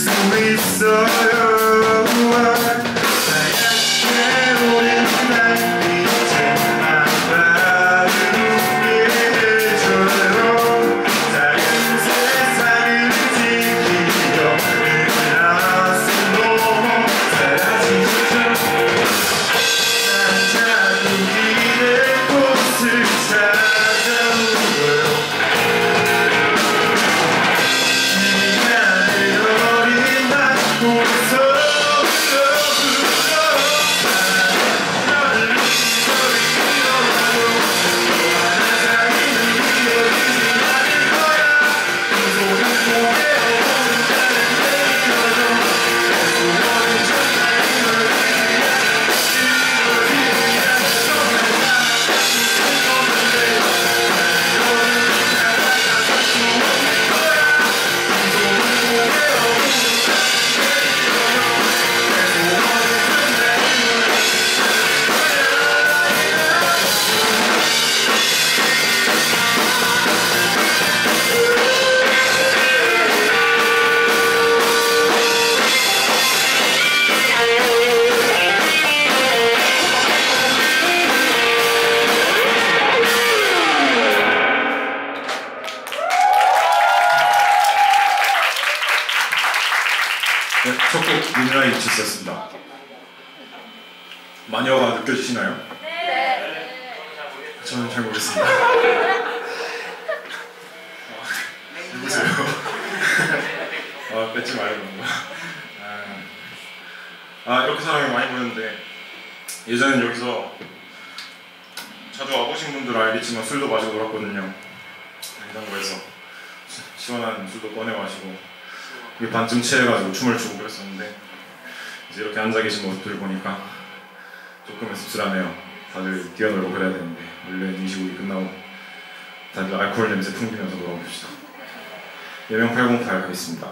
첫곡 문라인 있었습니다. 마녀가 느껴지시나요? 네. 저는 잘 모르겠습니다. 누구세요? 뺏지 말고. 이렇게 사람이 많이 보는데 예전엔 여기서 자주 와보신 분들은 알겠지만 술도 마시고 놀았거든요. 냉장고에서 시원한 술도 꺼내 마시고 반쯤 취해가지고 춤을 추고 그랬었는데 이제 이렇게 앉아 계신 모습들을 보니까 조금 씁쓸하네요. 다들 뛰어놀고 그래야 되는데 원래 임시국이 끝나고 다들 알코올 냄새 풍기면서 돌아옵시다. 예명 808 하겠습니다.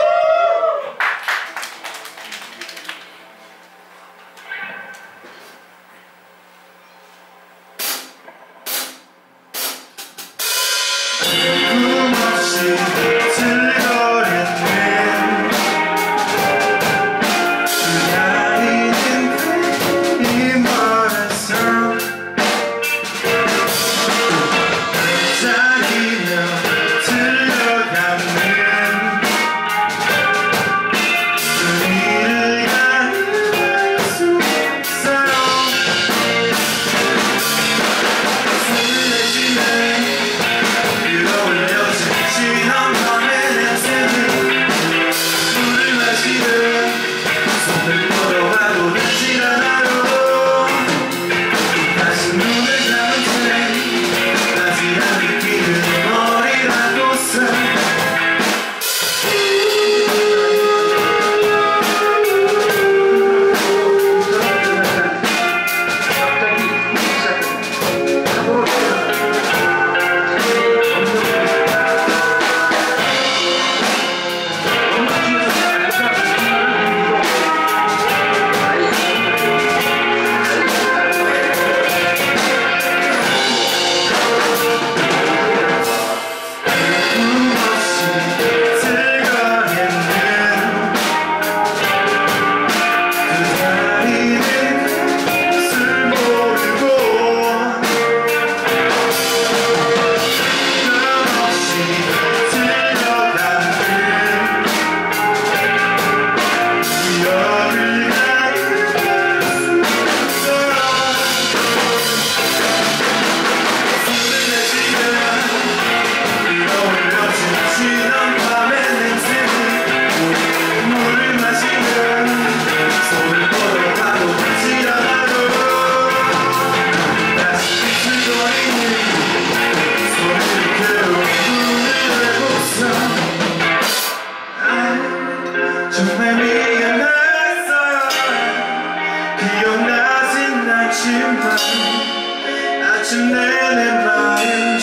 아침 내내 마음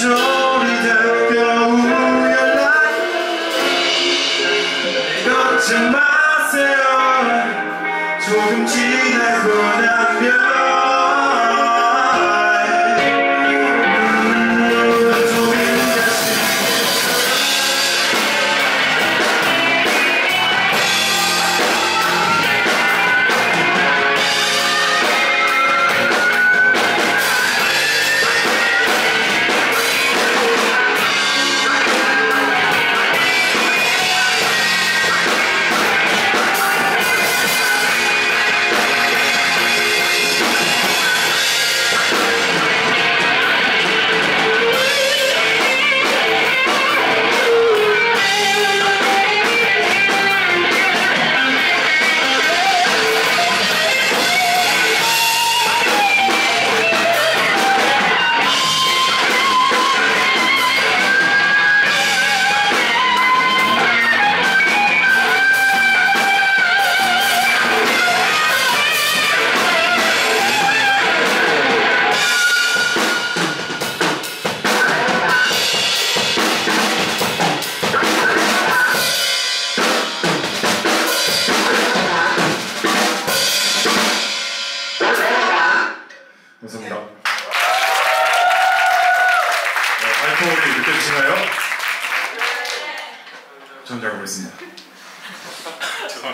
졸이다 겨우 연락 걱정 마세요 조금 지나고 나면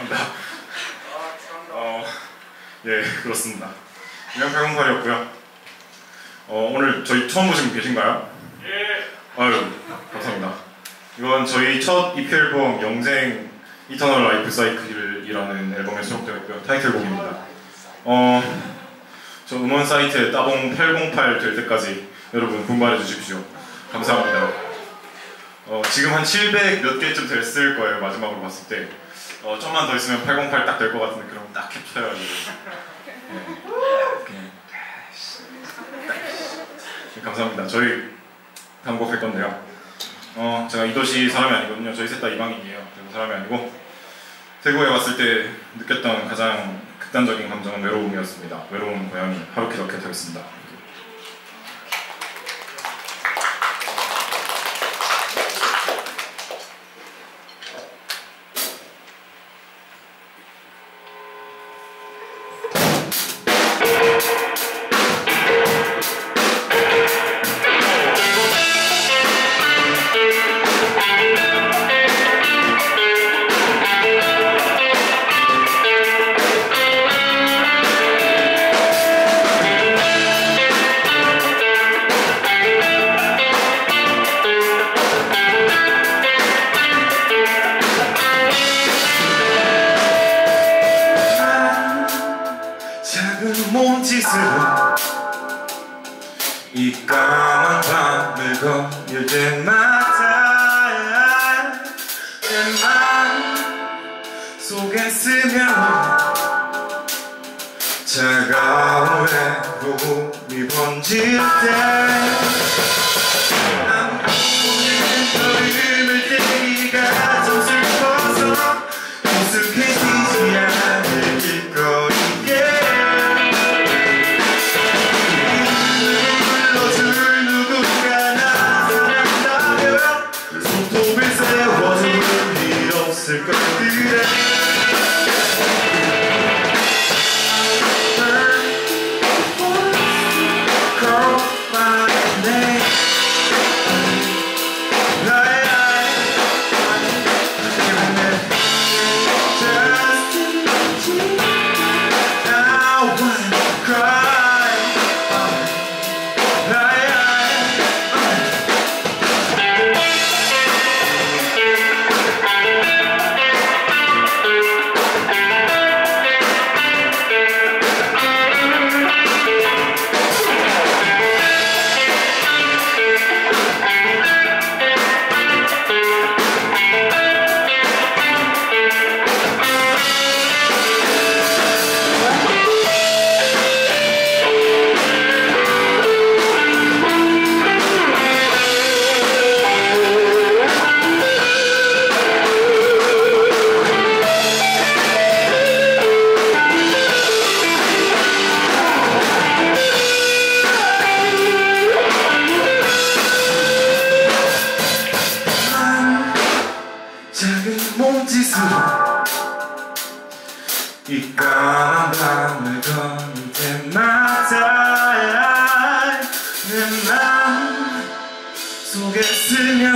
감사합니다. 예, 그렇습니다. 2명808이었고요. 오늘 저희 처음 보신 분 계신가요? 예. 아유, 감사합니다. 이건 저희 첫 EP 앨범 영생 이터널 라이프 사이클이라는 앨범에 수록되어 있고요. 타이틀곡입니다. 저 음원 사이트에 따봉 808 될 때까지 여러분 분발해 주십시오. 감사합니다. 지금 한 700 몇 개쯤 됐을 거예요. 마지막으로 봤을 때. 좀만 더 있으면 808 딱 될 것 같은데 그럼 딱 캡쳐해가지고. 네, 감사합니다. 저희 다음 곡 할 건데요. 제가 이 도시 사람이 아니거든요. 저희 셋 다 이방인이에요. 그리고 사람이 아니고 대구에 왔을 때 느꼈던 가장 극단적인 감정은 외로움이었습니다. 외로운 고양이 하루키 더켓 하겠습니다. 몸짓으로 이 까만 밤을 거닐 때마다 내 맘 속에 스며온 차가운 외로움이 번질 때 아무리 걸음을 떼기가 좀 슬퍼서 익숙해지지 않을 길거리에 없을 것 그래 Call my name I wanna cry 몸짓으로 이 까만 밤을 거닐 때마다 내 맘 속에 스며온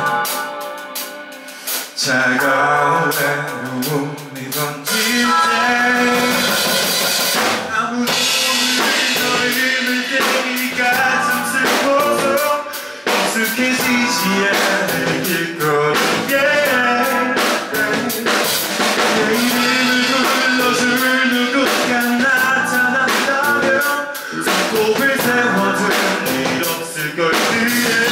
차가운 외로움이 번질 때 아무도 없는 걸음을 떼기가 좀 슬퍼서 익숙해지지 않을 길거리에 손꼽을 세워둔 일 없을 걸 그래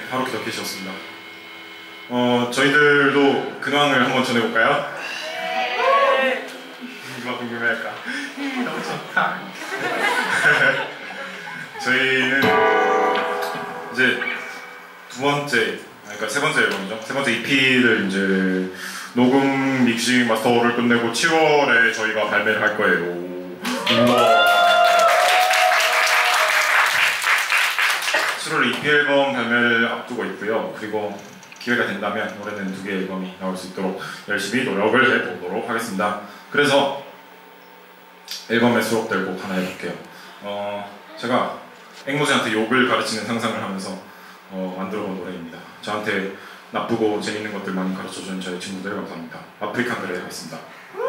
하루키 덕키셨습니다. 저희들도 근황을 한번 전해볼까요? 누가 궁금해할까? 너무 좋다. 저희는 이제 그러니까 세 번째 앨범이죠. 세 번째 EP를 이제 녹음, 믹싱, 마스터를 끝내고 7월에 저희가 발매를 할 거예요. 7월 EP 앨범 발매를 앞두고 있고요. 그리고 기회가 된다면 올해는 2개 앨범이 나올 수 있도록 열심히 노력을 해보도록 하겠습니다. 그래서 앨범에 수록될 곡 하나 해볼게요. 제가 앵무새한테 욕을 가르치는 상상을 하면서 만들어본 노래입니다. 저한테 나쁘고 재밌는 것들 많이 가르쳐준 저희 친구들 감사합니다. 아프리칸 그레이 하겠습니다.